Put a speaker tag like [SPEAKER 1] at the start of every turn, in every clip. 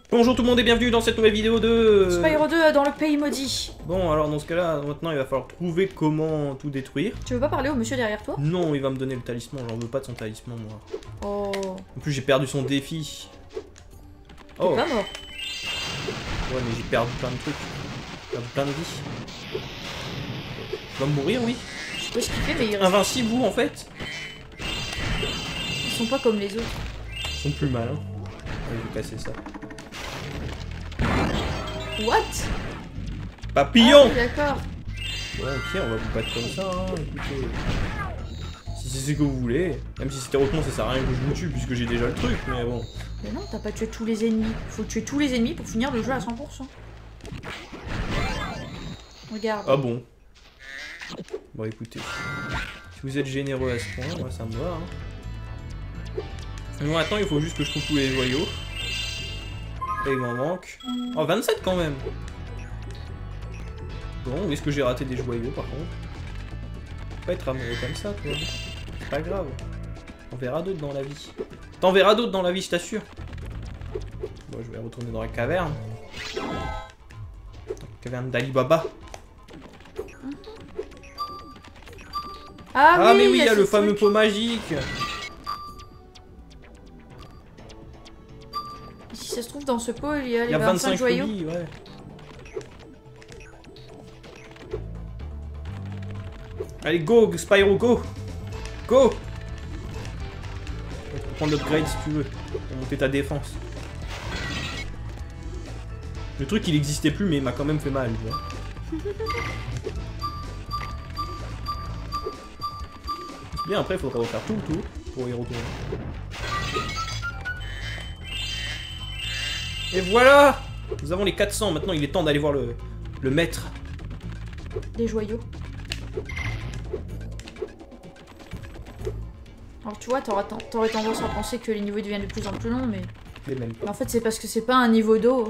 [SPEAKER 1] Bonjour tout le monde et bienvenue dans cette nouvelle vidéo de...
[SPEAKER 2] Spyro 2 dans le pays maudit.
[SPEAKER 1] Bon alors dans ce cas là, maintenant il va falloir trouver comment tout détruire.
[SPEAKER 2] Tu veux pas parler au monsieur derrière toi?
[SPEAKER 1] Non, il va me donner le talisman, j'en veux pas de son talisman moi.
[SPEAKER 2] Oh.
[SPEAKER 1] En plus j'ai perdu son défi.
[SPEAKER 2] T'es pas mort.
[SPEAKER 1] Ouais mais j'ai perdu plein de trucs. J'ai perdu plein de vies. Je vais mourir oui.
[SPEAKER 2] Je sais pas ce qu'il fait mais il reste...
[SPEAKER 1] Invincible vous en fait.
[SPEAKER 2] Ils sont pas comme les autres.
[SPEAKER 1] Ils sont plus malins. Allez je vais casser ça.
[SPEAKER 2] What?
[SPEAKER 1] Papillon
[SPEAKER 2] Ah, oui, d'accord.
[SPEAKER 1] Bon ok on va vous battre comme ça hein, écoutez. Si c'est ce que vous voulez. Même si c'était hautement ça sert à rien que je vous tue puisque j'ai déjà le truc mais bon.
[SPEAKER 2] Mais non, t'as pas tué tous les ennemis. Faut tuer tous les ennemis pour finir le jeu à 100%. Regarde.
[SPEAKER 1] Ah bon. Bon écoutez. Si vous êtes généreux à ce point, moi ça me va hein. Bon attends il faut juste que je trouve tous les joyaux. Et il m'en manque. Oh 27 quand même. Bon, est-ce que j'ai raté des joyaux par contre? Faut pas être amoureux comme ça toi. C'est pas grave. On verra d'autres dans la vie. T'en verras d'autres dans la vie, je t'assure. Bon, je vais retourner dans la caverne. La caverne d'Ali Baba. Ah mais oui, il y a le fameux pot magique.
[SPEAKER 2] Si ça se trouve dans ce pot, il y a les
[SPEAKER 1] 25
[SPEAKER 2] joyaux.
[SPEAKER 1] rubis, ouais. Allez, go, Spyro, go! Go! Tu peux prendre l'upgrade si tu veux, pour monter ta défense. Le truc, il existait plus, mais il m'a quand même fait mal, tu vois. C'est bien, après, il faudrait refaire tout le tour pour y retourner. Et voilà! Nous avons les 400, maintenant il est temps d'aller voir le maître.
[SPEAKER 2] Des joyaux. Alors tu vois, t'aurais tendance à penser que les niveaux deviennent de plus en plus longs, mais...
[SPEAKER 1] Les mêmes pas.
[SPEAKER 2] En fait, c'est parce que c'est pas un niveau d'eau.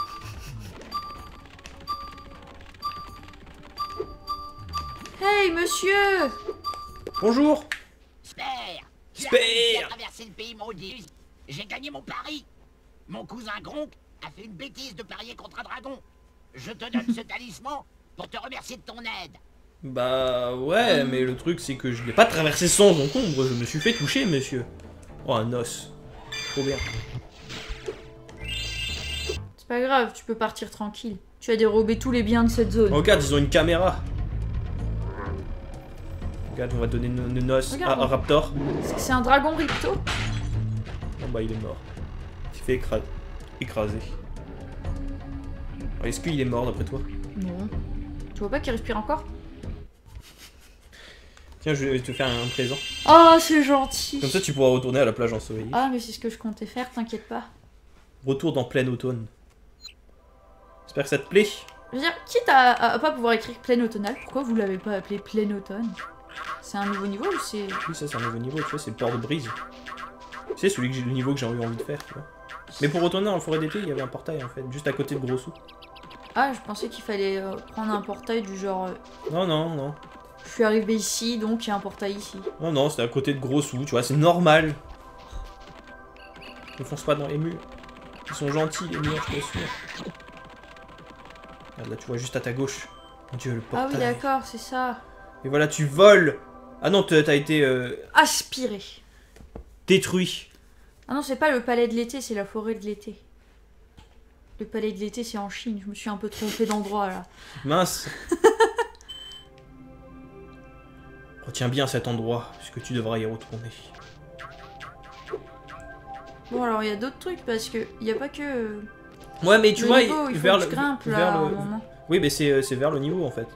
[SPEAKER 2] Hey, monsieur!
[SPEAKER 1] Bonjour!
[SPEAKER 3] Spare!
[SPEAKER 1] Spare!
[SPEAKER 3] J'ai traversé le pays maudit. J'ai gagné mon pari. Mon cousin Gronk a fait une bêtise de parier contre un dragon. Je te donne ce talisman pour te remercier de ton aide.
[SPEAKER 1] Bah ouais, mais le truc c'est que je l'ai pas traversé sans encombre, je me suis fait toucher, monsieur. Oh, un os. Trop bien.
[SPEAKER 2] C'est pas grave, tu peux partir tranquille. Tu as dérobé tous les biens de cette zone.
[SPEAKER 1] Oh, regarde, ils ont une caméra. Regarde, on va donner une os à
[SPEAKER 2] Regarde.
[SPEAKER 1] un raptor.
[SPEAKER 2] C'est un dragon ripto?
[SPEAKER 1] Oh bah il est mort. Il s'est fait écraser. Est-ce qu'il est mort d'après toi?
[SPEAKER 2] Non. Tu vois pas qu'il respire encore?
[SPEAKER 1] Tiens, je vais te faire un présent.
[SPEAKER 2] Oh, c'est gentil!
[SPEAKER 1] Comme ça tu pourras retourner à la plage ensoleillée.
[SPEAKER 2] Ah, mais c'est ce que je comptais faire, t'inquiète pas.
[SPEAKER 1] Retour dans plein automne. J'espère que ça te plaît.
[SPEAKER 2] Je veux dire, quitte à pas pouvoir écrire pleine automnale, pourquoi vous l'avez pas appelé plein automne? C'est un nouveau niveau ou c'est...
[SPEAKER 1] Oui, ça c'est un nouveau niveau, tu vois, c'est le port de brise. C'est le niveau que j'ai eu envie de faire, tu vois. Mais pour retourner en forêt d'été, il y avait un portail en fait, juste à côté de Gros Sou.
[SPEAKER 2] Ah, je pensais qu'il fallait prendre un portail du genre...
[SPEAKER 1] Non, non, non.
[SPEAKER 2] Je suis arrivé ici, donc il y a un portail ici.
[SPEAKER 1] Non, non, c'était à côté de Gros Sou, tu vois, c'est normal. Ne fonce pas dans les murs. Ils sont gentils, les murs, je t'assure. Regarde là, tu vois, juste à ta gauche. Mon dieu, le portail.
[SPEAKER 2] Ah oui, d'accord, c'est ça.
[SPEAKER 1] Et voilà, tu voles. Ah non, t'as été
[SPEAKER 2] Aspiré.
[SPEAKER 1] détruit.
[SPEAKER 2] Ah non, c'est pas le palais de l'été, c'est la forêt de l'été. Le palais de l'été, c'est en Chine. Je me suis un peu trompée d'endroit, là.
[SPEAKER 1] Mince. Retiens bien cet endroit, puisque tu devras y retourner.
[SPEAKER 2] Bon, alors, il y a d'autres trucs, parce que il y a pas que...
[SPEAKER 1] Ouais, mais tu
[SPEAKER 2] le
[SPEAKER 1] vois,
[SPEAKER 2] niveau, il faut
[SPEAKER 1] vers
[SPEAKER 2] que
[SPEAKER 1] le...
[SPEAKER 2] je grimpe, là,
[SPEAKER 1] vers
[SPEAKER 2] à un
[SPEAKER 1] le...
[SPEAKER 2] moment.
[SPEAKER 1] Oui, mais c'est vers le niveau, en fait.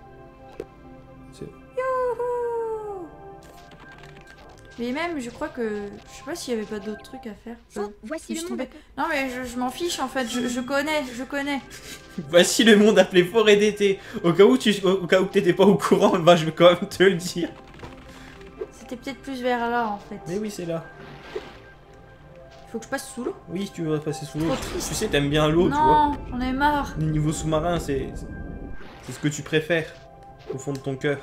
[SPEAKER 2] Youhou! Mais même, je crois que... Je sais pas s'il y avait pas d'autres trucs à faire.
[SPEAKER 4] Oh, voici
[SPEAKER 2] je
[SPEAKER 4] le
[SPEAKER 2] suis
[SPEAKER 4] monde.
[SPEAKER 2] tombée. Non, mais je m'en fiche, en fait. Je connais.
[SPEAKER 1] Voici le monde appelé forêt d'été. Au cas où t'étais pas au courant, bah je vais quand même te le dire.
[SPEAKER 2] C'était peut-être plus vers là, en fait.
[SPEAKER 1] Mais oui, c'est là.
[SPEAKER 2] Faut que je passe sous l'eau.
[SPEAKER 1] Oui, tu vas passer sous l'eau.
[SPEAKER 2] Trop triste.
[SPEAKER 1] Tu sais, t'aimes bien l'eau, tu vois.
[SPEAKER 2] Non, j'en ai marre.
[SPEAKER 1] Les niveaux sous-marins, c'est ce que tu préfères. Au fond de ton cœur.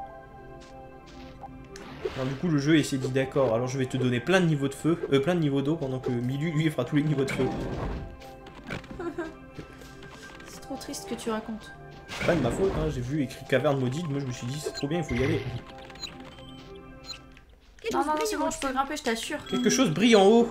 [SPEAKER 1] Alors, du coup, le jeu s'est dit d'accord, alors je vais te donner plein de niveaux de feu, plein de niveaux d'eau, pendant que Milu, lui, fera tous les niveaux de feu.
[SPEAKER 2] triste que tu racontes.
[SPEAKER 1] C'est pas de ma faute, hein. J'ai vu écrit caverne maudite, moi je me suis dit c'est trop bien, il faut y aller.
[SPEAKER 2] Non, non, c'est bon, je peux grimper, je t'assure.
[SPEAKER 1] Quelque chose brille en haut.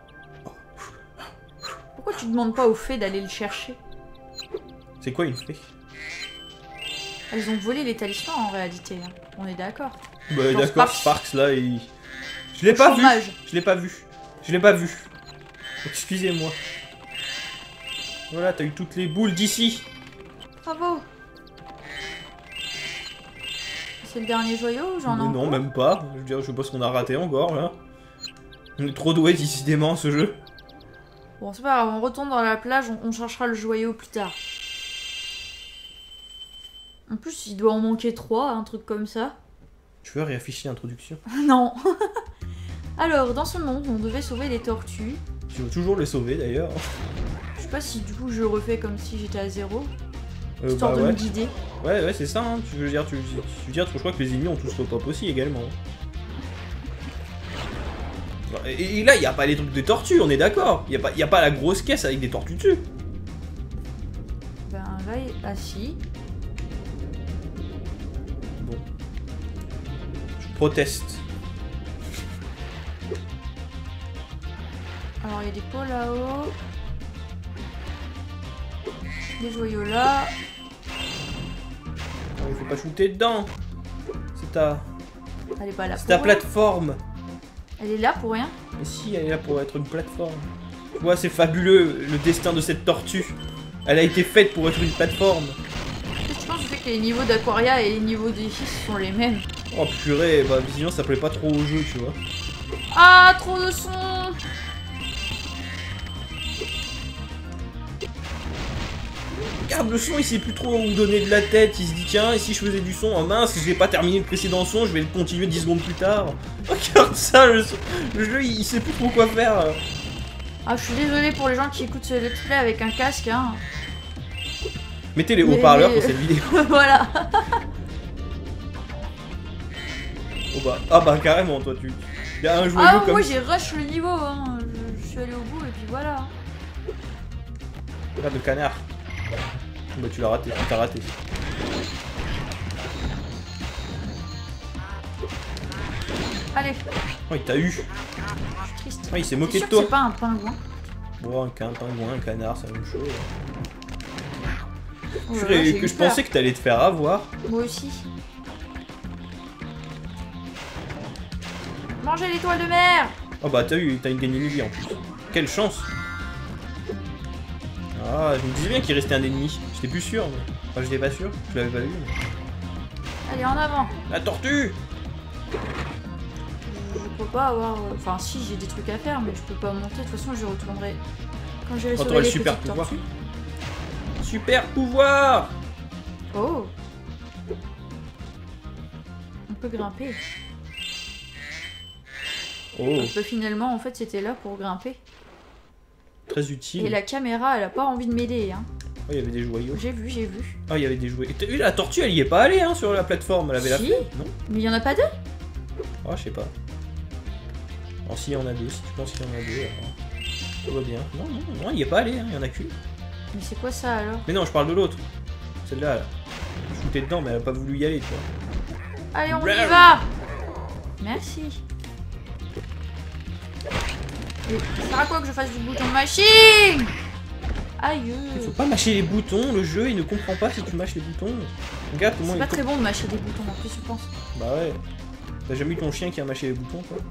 [SPEAKER 2] Pourquoi tu demandes pas aux fées d'aller le chercher?
[SPEAKER 1] C'est quoi une fée?
[SPEAKER 2] Elles ont volé les talismans en réalité, hein. On est d'accord.
[SPEAKER 1] Bah
[SPEAKER 2] Genre
[SPEAKER 1] d'accord,
[SPEAKER 2] Sparks.
[SPEAKER 1] Sparks là, il... Je l'ai pas vu.
[SPEAKER 2] Chômage.
[SPEAKER 1] Je l'ai pas vu. Je l'ai pas vu. Excusez-moi. Voilà, t'as eu toutes les boules d'ici.
[SPEAKER 2] Bravo. C'est le dernier joyau ou j'en ai
[SPEAKER 1] Non,
[SPEAKER 2] encore?
[SPEAKER 1] même pas. Je veux dire, je sais pas ce qu'on a raté encore là. On est trop doués décidément à ce jeu.
[SPEAKER 2] Bon, c'est pas grave, on retourne dans la plage, on cherchera le joyau plus tard. En plus, il doit en manquer 3, un truc comme ça.
[SPEAKER 1] Tu veux réafficher l'introduction?
[SPEAKER 2] Non. Alors, dans ce monde, on devait sauver les tortues.
[SPEAKER 1] Tu veux toujours les sauver d'ailleurs.
[SPEAKER 2] Je sais pas si du coup je refais comme si j'étais à 0. Histoire
[SPEAKER 1] Bah
[SPEAKER 2] de me
[SPEAKER 1] ouais.
[SPEAKER 2] guider.
[SPEAKER 1] Ouais, c'est ça, hein. Tu veux dire, je crois que les ennemis ont tous le top aussi également. Et là, il n'y a pas les trucs des tortues, on est d'accord. Il n'y a pas la grosse caisse avec des tortues dessus.
[SPEAKER 2] Ben là, ah si.
[SPEAKER 1] Bon. Je proteste.
[SPEAKER 2] Alors il y a des pots là-haut. Des joyaux là.
[SPEAKER 1] Non, il faut pas shooter dedans. C'est ta
[SPEAKER 2] Elle est pas là
[SPEAKER 1] C'est
[SPEAKER 2] pour
[SPEAKER 1] ta
[SPEAKER 2] rien.
[SPEAKER 1] plateforme.
[SPEAKER 2] Elle est là pour rien.
[SPEAKER 1] Mais si, elle est là pour être une plateforme. Tu vois, c'est fabuleux le destin de cette tortue. Elle a été faite pour être une plateforme.
[SPEAKER 2] Je pense que les niveaux d'Aquaria et les niveaux des fils sont les mêmes.
[SPEAKER 1] Oh purée, bah visiblement ça plaît pas trop au jeu, tu vois.
[SPEAKER 2] Ah, trop de son.
[SPEAKER 1] Regarde le son, il sait plus trop où donner de la tête. Il se dit tiens, et si je faisais du son, oh mince, j'ai pas terminé le précédent son, je vais le continuer 10 secondes plus tard. Regarde ça, le jeu il sait plus trop quoi faire.
[SPEAKER 2] Ah, je suis désolée pour les gens qui écoutent ce let's play avec un casque, hein.
[SPEAKER 1] Mettez les
[SPEAKER 2] Mais-
[SPEAKER 1] haut-parleurs pour cette vidéo.
[SPEAKER 2] Voilà.
[SPEAKER 1] Oh bah, ah bah carrément, toi tu. Il y a un joyau
[SPEAKER 2] Ah,
[SPEAKER 1] comme
[SPEAKER 2] moi j'ai rush le niveau, hein. Je suis allée au bout et puis voilà.
[SPEAKER 1] Regarde le canard. Bah tu l'as raté, tu t'as raté.
[SPEAKER 2] Allez,
[SPEAKER 1] Oh il t'a eu.
[SPEAKER 2] je suis triste.
[SPEAKER 1] Oh il s'est
[SPEAKER 2] T'es
[SPEAKER 1] moqué
[SPEAKER 2] sûr
[SPEAKER 1] de
[SPEAKER 2] que
[SPEAKER 1] toi.
[SPEAKER 2] c'est pas un pingouin?
[SPEAKER 1] Bon, un pingouin, un canard, c'est la même chose.
[SPEAKER 2] Oh là là, j'ai eu
[SPEAKER 1] Que je
[SPEAKER 2] peur.
[SPEAKER 1] pensais que t'allais te faire avoir.
[SPEAKER 2] Moi aussi. Mangez l'étoile de mer.
[SPEAKER 1] Oh bah t'as eu, t'as gagné une vie en plus. Quelle chance. Ah, je me disais bien qu'il restait un ennemi. J'étais plus sûr, mais... Enfin, j'étais pas sûr, je l'avais pas vu. Mais...
[SPEAKER 2] Allez, en avant.
[SPEAKER 1] La tortue.
[SPEAKER 2] Je peux pas avoir... Enfin, si, j'ai des trucs à faire, mais je peux pas monter. De toute façon, je retournerai quand j'aurai
[SPEAKER 1] Quand
[SPEAKER 2] sauvé
[SPEAKER 1] t'auras le
[SPEAKER 2] les
[SPEAKER 1] super
[SPEAKER 2] petites
[SPEAKER 1] pouvoir.
[SPEAKER 2] tortues.
[SPEAKER 1] Super pouvoir.
[SPEAKER 2] Oh. On peut grimper.
[SPEAKER 1] Oh,
[SPEAKER 2] Bah, finalement, en fait, c'était là pour grimper.
[SPEAKER 1] très utile.
[SPEAKER 2] Et la caméra, elle a pas envie de m'aider, hein.
[SPEAKER 1] Oh, il y avait des joyaux.
[SPEAKER 2] J'ai vu, j'ai vu.
[SPEAKER 1] Ah, il y avait des joyaux. Et t'as vu, la tortue, elle y est pas allée, hein, sur la plateforme. Elle avait la
[SPEAKER 2] Si.
[SPEAKER 1] flemme, non?
[SPEAKER 2] Mais il y en a pas deux?
[SPEAKER 1] Ah, je sais pas. Oh, si, il y en a deux. Si tu penses qu'il y en a deux, alors... Tout va bien. Non, non, non, il y est pas allé, hein. Il y en a qu'une.
[SPEAKER 2] Mais c'est quoi ça, alors?
[SPEAKER 1] Mais non, je parle de l'autre. Celle-là, là. Je shootais dedans, mais elle a pas voulu y aller, tu vois.
[SPEAKER 2] Allez, on y
[SPEAKER 1] Bravo.
[SPEAKER 2] va. Merci. Et ça sert à quoi que je fasse du bouton machine? Aïe.
[SPEAKER 1] Il faut pas mâcher les boutons, le jeu il ne comprend pas si tu mâches les boutons. Regarde comment
[SPEAKER 2] C'est
[SPEAKER 1] il.
[SPEAKER 2] pas très bon de mâcher des boutons, en plus, je pense.
[SPEAKER 1] Bah ouais. T'as jamais eu ton chien qui a mâché les boutons, quoi?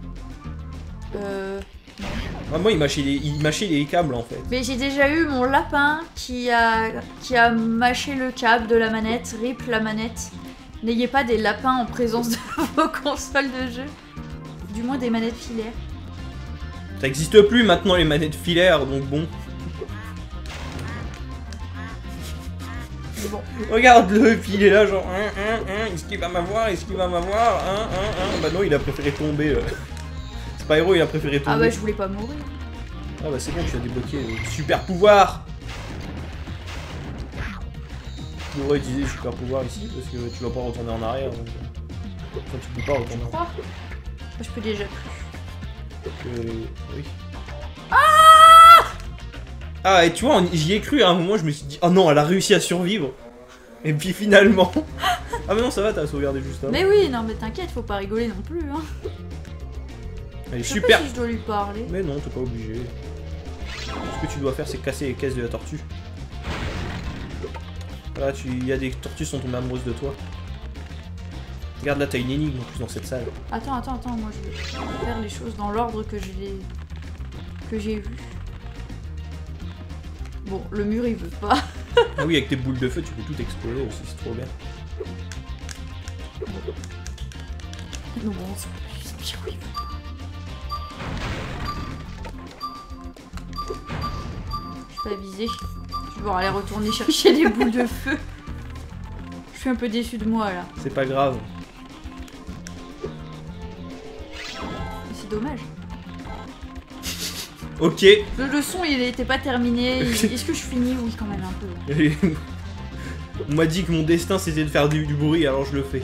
[SPEAKER 1] Ah, moi il mâchait les câbles en fait.
[SPEAKER 2] Mais j'ai déjà eu mon lapin qui a mâché le câble de la manette. Rip la manette. N'ayez pas des lapins en présence de vos consoles de jeu. Du moins des manettes filaires.
[SPEAKER 1] Ça existe plus maintenant les manettes filaires, donc bon.
[SPEAKER 2] Mais bon.
[SPEAKER 1] Regarde-le, puis il est là genre est-ce qu'il va m'avoir? Est-ce qu'il va m'avoir? Bah non, il a préféré tomber. Spyro il a préféré tomber.
[SPEAKER 2] Ah bah je voulais pas mourir.
[SPEAKER 1] Ah bah c'est bon, tu as débloqué le super pouvoir. Tu devrais utiliser le super pouvoir ici parce que tu vas pas retourner en arrière. Donc... Enfin, tu peux pas retourner en
[SPEAKER 2] Quoi? Je peux déjà plus.
[SPEAKER 1] arrière. Oui. Ah, et tu vois, j'y ai cru à un moment, je me suis dit, oh non, elle a réussi à survivre. Et puis finalement... Ah mais non, ça va, t'as sauvegardé juste avant.
[SPEAKER 2] Mais oui, non mais t'inquiète, faut pas rigoler non plus. Hein.
[SPEAKER 1] Elle est
[SPEAKER 2] Je sais
[SPEAKER 1] super.
[SPEAKER 2] pas si je dois lui parler.
[SPEAKER 1] Mais non, t'es pas obligé. Ce que tu dois faire, c'est casser les caisses de la tortue. Voilà, il y a des tortues qui sont tombées amoureuses de toi. Regarde là, t'as une énigme en plus dans cette salle.
[SPEAKER 2] Attends, moi je vais faire les choses dans l'ordre que j'ai vu. Bon, le mur il veut pas.
[SPEAKER 1] Ah oui, avec tes boules de feu, tu peux tout exploser aussi, c'est trop bien.
[SPEAKER 2] Non, bon, c'est pire, oui. Je suis pas visée. Je vais devoir aller retourner chercher les boules de feu. Je suis un peu déçue de moi là.
[SPEAKER 1] C'est pas grave.
[SPEAKER 2] C'est dommage.
[SPEAKER 1] Ok.
[SPEAKER 2] Le son il était pas terminé. Est-ce que je finis? Oui, quand même un peu.
[SPEAKER 1] On m'a dit que mon destin c'était de faire du bruit, alors je le fais.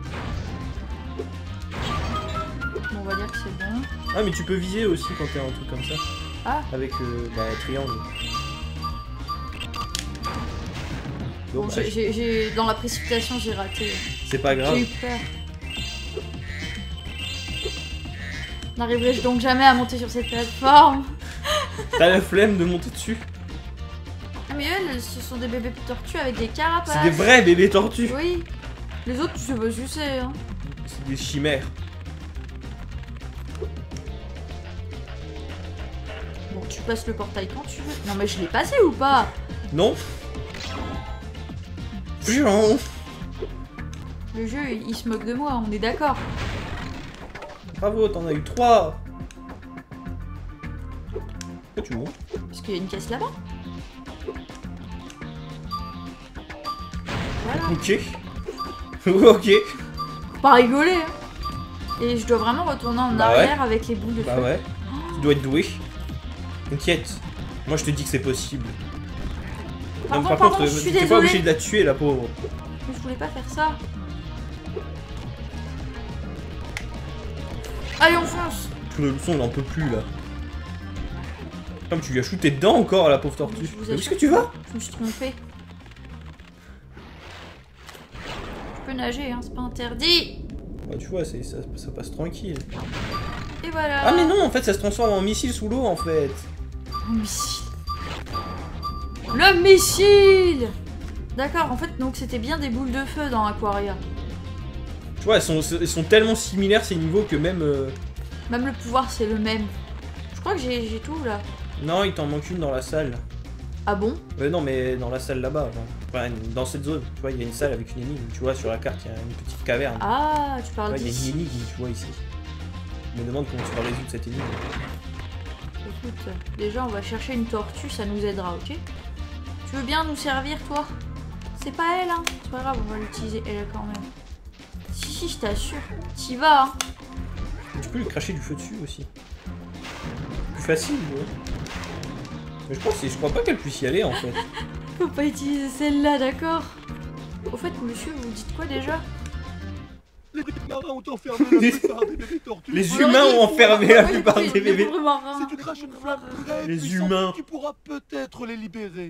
[SPEAKER 2] Bon, on va dire que c'est bon.
[SPEAKER 1] Ah, mais tu peux viser aussi quand t'es un truc comme ça.
[SPEAKER 2] Ah.
[SPEAKER 1] Avec triangle.
[SPEAKER 2] Bon,
[SPEAKER 1] Dommage.
[SPEAKER 2] dans la précipitation, j'ai raté.
[SPEAKER 1] C'est pas grave.
[SPEAKER 2] J'ai eu peur. N'arriverai-je donc jamais à monter sur cette plateforme?
[SPEAKER 1] T'as la flemme de monter dessus?
[SPEAKER 2] Ah mais elles, ce sont des bébés tortues avec des carapaces.
[SPEAKER 1] C'est des vrais bébés tortues.
[SPEAKER 2] Oui. Les autres, tu sais pas ce que c'est, hein.
[SPEAKER 1] C'est des chimères.
[SPEAKER 2] Bon, tu passes le portail quand tu veux. Non mais je l'ai passé ou pas?
[SPEAKER 1] Non? Non.
[SPEAKER 2] Le jeu, il se moque de moi, on est d'accord.
[SPEAKER 1] Bravo, t'en as eu 3. Pourquoi tu montes?
[SPEAKER 2] Parce qu'il y a une caisse là-bas. Voilà.
[SPEAKER 1] Ok. Ok.
[SPEAKER 2] Faut pas rigoler, hein. Et je dois vraiment retourner en
[SPEAKER 1] Bah
[SPEAKER 2] arrière avec les boules de feu.
[SPEAKER 1] Bah ouais. Tu dois être doué. T'inquiète. Moi je te dis que c'est possible.
[SPEAKER 2] Pardon, je suis
[SPEAKER 1] t'es pas
[SPEAKER 2] désolée.
[SPEAKER 1] obligé de la tuer, la pauvre.
[SPEAKER 2] Mais je voulais pas faire ça. Allez, on fonce.
[SPEAKER 1] Le son il en peut plus là. Comme tu lui as shooté dedans encore, la pauvre tortue.
[SPEAKER 2] Je vous
[SPEAKER 1] Où est-ce que
[SPEAKER 2] assure
[SPEAKER 1] tu vas?
[SPEAKER 2] Je me suis trompée. Je peux nager, hein, c'est pas interdit.
[SPEAKER 1] Bah tu vois, ça passe tranquille.
[SPEAKER 2] Et voilà.
[SPEAKER 1] Ah mais non, en fait ça se transforme en missile sous l'eau en fait.
[SPEAKER 2] Le missile. Le missile. D'accord, en fait, donc c'était bien des boules de feu dans Aquaria.
[SPEAKER 1] Tu vois, elles sont tellement similaires ces niveaux que même...
[SPEAKER 2] Même le pouvoir, c'est le même. Je crois que j'ai tout, là.
[SPEAKER 1] Non, il t'en manque une dans la salle.
[SPEAKER 2] Ah bon?
[SPEAKER 1] Non, mais dans la salle là-bas. Enfin, dans cette zone, tu vois, il y a une salle avec une énigme. Tu vois, sur la carte, il y a une petite caverne.
[SPEAKER 2] Ah, tu parles
[SPEAKER 1] Ouais, il y a
[SPEAKER 2] d'ici.
[SPEAKER 1] une énigme, tu vois, ici. Je me demande comment tu vas résoudre cette énigme.
[SPEAKER 2] Écoute, déjà, on va chercher une tortue, ça nous aidera, ok? Tu veux bien nous servir, toi? C'est pas elle, hein? C'est pas grave, on va l'utiliser elle quand même. Si, je t'assure. T'y vas, hein?
[SPEAKER 1] Tu peux lui cracher du feu dessus aussi. Plus facile, ouais. Mais je crois pas qu'elle puisse y aller en fait.
[SPEAKER 2] Faut pas utiliser celle-là, d'accord? Au fait, monsieur, vous dites quoi déjà?
[SPEAKER 4] Les marins ont enfermé la plupart des bébés tortues.
[SPEAKER 1] Les
[SPEAKER 2] On aurait
[SPEAKER 1] humains
[SPEAKER 2] dit-
[SPEAKER 1] ont enfermé la
[SPEAKER 2] Oui,
[SPEAKER 1] plupart
[SPEAKER 2] oui,
[SPEAKER 1] des
[SPEAKER 2] les
[SPEAKER 1] bébés.
[SPEAKER 2] pauvres marins.
[SPEAKER 4] Si tu craches une flamme très
[SPEAKER 1] Les
[SPEAKER 4] puissante,
[SPEAKER 1] humains.
[SPEAKER 4] tu pourras peut-être les libérer.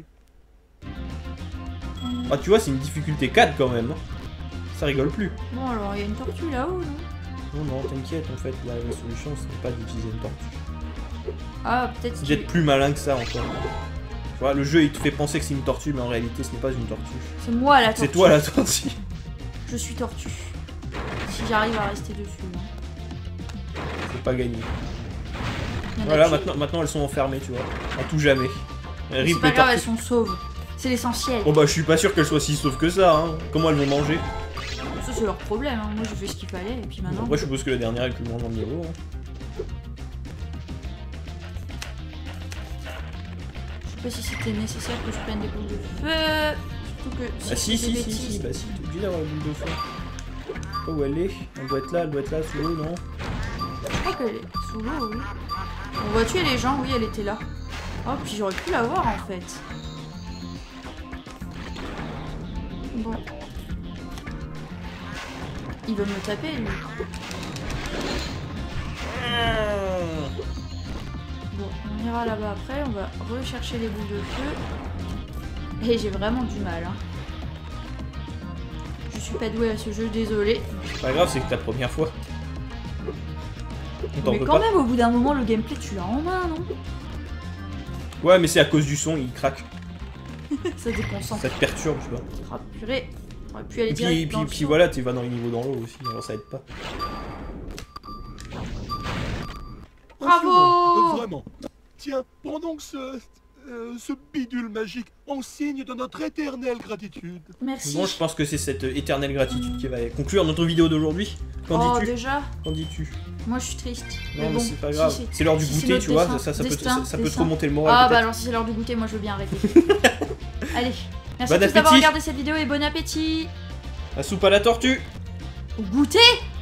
[SPEAKER 1] Ah, tu vois, c'est une difficulté 4 quand même. Ça rigole plus.
[SPEAKER 2] Bon, alors, il y a une tortue là-haut, non?
[SPEAKER 1] Non, t'inquiète, en fait, la solution, ce n'est pas d'utiliser une tortue.
[SPEAKER 2] Ah, peut-être
[SPEAKER 1] C'est d'être plus malin que ça, encore. Tu vois, le jeu, il te fait penser que c'est une tortue, mais en réalité, ce n'est pas une tortue.
[SPEAKER 2] C'est moi la tortue.
[SPEAKER 1] C'est toi la tortue.
[SPEAKER 2] Je suis tortue. Si j'arrive à rester dessus. Hein.
[SPEAKER 1] C'est pas gagné.
[SPEAKER 2] Il y en a
[SPEAKER 1] Voilà,
[SPEAKER 2] qui-
[SPEAKER 1] maintenant, elles sont enfermées, tu vois. À tout jamais.
[SPEAKER 2] C'est
[SPEAKER 1] Rip
[SPEAKER 2] pas
[SPEAKER 1] les
[SPEAKER 2] grave, elles
[SPEAKER 1] tortues.
[SPEAKER 2] sont sauves. C'est l'essentiel.
[SPEAKER 1] Bon bah, je suis pas sûr qu'elles soient si sauves que ça, hein. Comment elles vont manger?
[SPEAKER 2] Ça, c'est leur problème. Hein. Moi, j'ai fait ce qu'il fallait. Et puis maintenant.
[SPEAKER 1] Après, je suppose que la dernière est le plus grande dans le niveau. Hein.
[SPEAKER 2] Je sais pas si c'était nécessaire que je prenne des boules de feu. Surtout que.
[SPEAKER 1] Ah si,
[SPEAKER 2] je fais des
[SPEAKER 1] si,
[SPEAKER 2] bêtises-
[SPEAKER 1] bah si, t'es obligé d'avoir la boule de feu. Je sais pas où elle est. Elle doit être là, sous l'eau, non?
[SPEAKER 2] Je crois qu'elle est sous l'eau, oui. On va tuer les gens, oui, elle était là. Oh, puis j'aurais pu la voir en fait. Bon. Il veut me taper, lui. Bon, on ira là-bas après, on va rechercher les boules de feu. Et j'ai vraiment du mal. Hein. Je suis pas douée à ce jeu, désolé.
[SPEAKER 1] C'est pas grave, c'est que ta première fois. On t'en
[SPEAKER 2] Mais
[SPEAKER 1] veut
[SPEAKER 2] quand
[SPEAKER 1] pas.
[SPEAKER 2] même, au bout d'un moment, le gameplay, tu l'as en main, non?
[SPEAKER 1] Ouais, mais c'est à cause du son, il craque.
[SPEAKER 2] Ça déconcentre.
[SPEAKER 1] Ça te perturbe, tu vois.
[SPEAKER 2] Ah, purée. On aurait pu aller
[SPEAKER 1] Et
[SPEAKER 2] direct dans le
[SPEAKER 1] puis
[SPEAKER 2] son.
[SPEAKER 1] voilà, tu vas dans les niveaux dans l'eau aussi, alors ça aide pas.
[SPEAKER 2] Bravo!
[SPEAKER 4] Passionnant, vraiment. Tiens, prends donc ce bidule magique en signe de notre éternelle gratitude.
[SPEAKER 2] Merci.
[SPEAKER 1] Bon, je pense que c'est cette éternelle gratitude qui va conclure notre vidéo d'aujourd'hui. Qu'en
[SPEAKER 2] Oh,
[SPEAKER 1] dis-tu?
[SPEAKER 2] déjà?
[SPEAKER 1] Qu'en dis-tu?
[SPEAKER 2] Moi, je suis triste.
[SPEAKER 1] Non, mais
[SPEAKER 2] bon,
[SPEAKER 1] c'est pas
[SPEAKER 2] si,
[SPEAKER 1] grave.
[SPEAKER 2] si.
[SPEAKER 1] C'est l'heure du
[SPEAKER 2] Si c'est
[SPEAKER 1] goûter,
[SPEAKER 2] notre
[SPEAKER 1] tu vois.
[SPEAKER 2] destin,
[SPEAKER 1] Ça peut te
[SPEAKER 2] destin.
[SPEAKER 1] remonter le moral.
[SPEAKER 2] Ah, bah
[SPEAKER 1] peut-être.
[SPEAKER 2] alors, si c'est l'heure du goûter, moi, je veux bien arrêter. Allez. Merci
[SPEAKER 1] Bon
[SPEAKER 2] à tous d'avoir
[SPEAKER 1] appétit.
[SPEAKER 2] regardé cette vidéo et bon appétit.
[SPEAKER 1] La soupe à la tortue!
[SPEAKER 2] Au goûter!